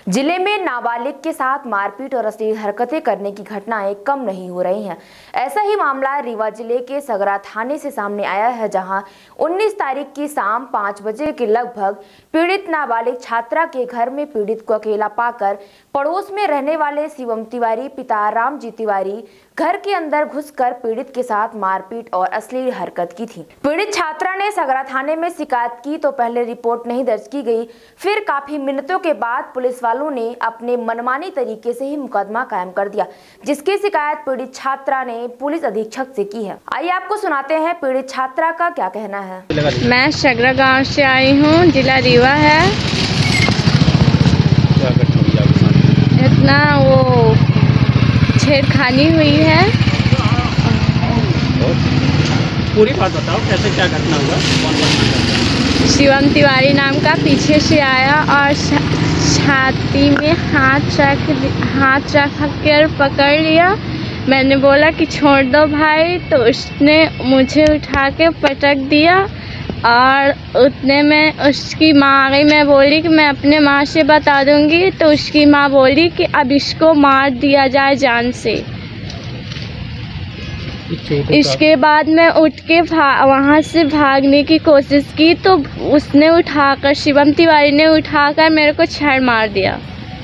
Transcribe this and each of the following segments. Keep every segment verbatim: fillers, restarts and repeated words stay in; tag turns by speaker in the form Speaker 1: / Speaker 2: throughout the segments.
Speaker 1: जिले में नाबालिग के साथ मारपीट और अश्लील हरकतें करने की घटनाएं कम नहीं हो रही हैं। ऐसा ही मामला रीवा जिले के सगरा थाने से सामने आया है, जहां उन्नीस तारीख की शाम पाँच बजे के लगभग पीड़ित नाबालिग छात्रा के घर में पीड़ित को अकेला पाकर पड़ोस में रहने वाले शिवम तिवारी पिता राम जी तिवारी घर के अंदर घुसकर पीड़ित के साथ मारपीट और अश्लील हरकत की थी। पीड़ित छात्रा ने सगरा थाने में शिकायत की तो पहले रिपोर्ट नहीं दर्ज की गई, फिर काफी मिनटों के बाद पुलिस वालों ने अपने मनमानी तरीके से ही मुकदमा कायम कर दिया, जिसकी शिकायत पीड़ित छात्रा ने पुलिस अधीक्षक से की है। आइए आपको सुनाते हैं पीड़ित छात्रा का क्या कहना है।
Speaker 2: मैं सगरा गांव से आई हूँ, जिला रीवा है। इतना वो छेड़खानी हुई है।
Speaker 3: पूरी बात बताओ, कैसे क्या घटना हुआ? कौन कौन
Speaker 2: शिवम तिवारी नाम का पीछे से आया और छाती में हाथ रख हाथ रख कर पकड़ लिया। मैंने बोला कि छोड़ दो भाई, तो उसने मुझे उठा के पटक दिया और उतने में उसकी माँ आ गई। मैं बोली कि मैं अपने माँ से बता दूंगी, तो उसकी माँ बोली कि अब इसको मार दिया जाए जान से। इसके बाद मैं उठ के वहाँ से भागने की कोशिश की, तो उसने उठाकर शिवम तिवारी ने उठाकर मेरे को छड़ मार दिया।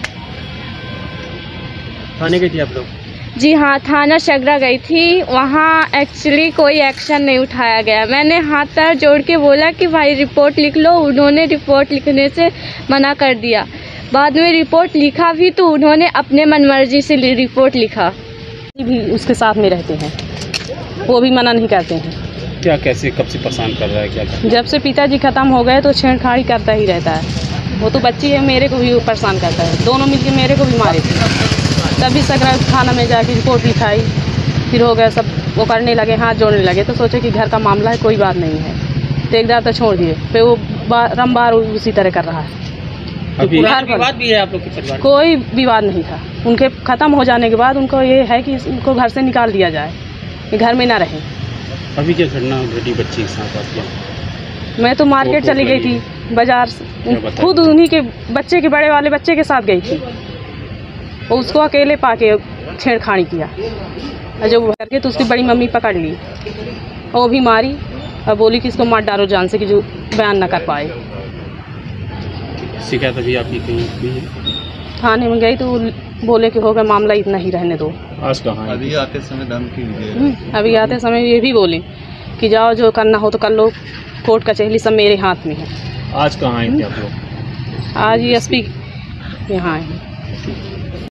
Speaker 3: थाने गई थी आप लोग? जी
Speaker 2: हाँ, थाना सगरा गई थी। वहाँ एक्चुअली कोई एक्शन नहीं उठाया गया। मैंने हाथ पैर जोड़ के बोला कि भाई रिपोर्ट लिख लो, उन्होंने रिपोर्ट लिखने से मना कर दिया। बाद में रिपोर्ट लिखा भी तो उन्होंने अपने मनमर्जी से रिपोर्ट लिखा।
Speaker 4: भी उसके साथ में रहते हैं, वो भी मना नहीं करते हैं।
Speaker 3: क्या कैसे कब से परेशान कर रहा है? क्या कर?
Speaker 4: जब से पिताजी ख़त्म हो गए तो छेड़खानी करता ही रहता है। वो तो बच्ची है, मेरे को भी परेशान करता है। दोनों मिलके मेरे को भी मारे थे। तभी सगरा थाना में जाके रिपोर्ट लिखाई, फिर हो गया सब। वो करने लगे, हाथ जोड़ने लगे, तो सोचे कि घर का मामला है, कोई बात नहीं है, तो एक बार तो छोड़ दिए। फिर वो बारम्बार उसी तरह कर रहा है।
Speaker 3: अभी विवाद भी है आप लोग के परिवार?
Speaker 4: कोई विवाद नहीं था। उनके ख़त्म हो जाने के बाद उनको ये है कि उनको घर से निकाल दिया जाए, ये घर में ना रहे।
Speaker 3: अभी क्या घटना घटी बच्ची के साथ आपके?
Speaker 4: मैं तो मार्केट चली गई थी, बाजार से, खुद उन्हीं के बच्चे के बड़े वाले बच्चे के साथ गई थी। वो उसको अकेले पाके छेड़खानी किया, और जब वो करके तो उसकी बड़ी मम्मी पकड़ ली, वो भी मारी और बोली कि इसको मार डालो जान से, कि जो बयान ना कर पाए।
Speaker 3: शिकायत अभी आपकी कहीं?
Speaker 4: थाने में गई तो बोले कि होगा मामला, इतना ही रहने दो।
Speaker 3: आज कहाँ है?
Speaker 5: अभी आते समय धमकी मिली?
Speaker 4: अभी आते समय ये भी बोले कि जाओ, जो करना हो तो कर लो, कोर्ट कचहरी सब मेरे हाथ में है।
Speaker 3: आज कहाँ आए थे आप लोग?
Speaker 4: आज एस पी यहाँ आए हैं।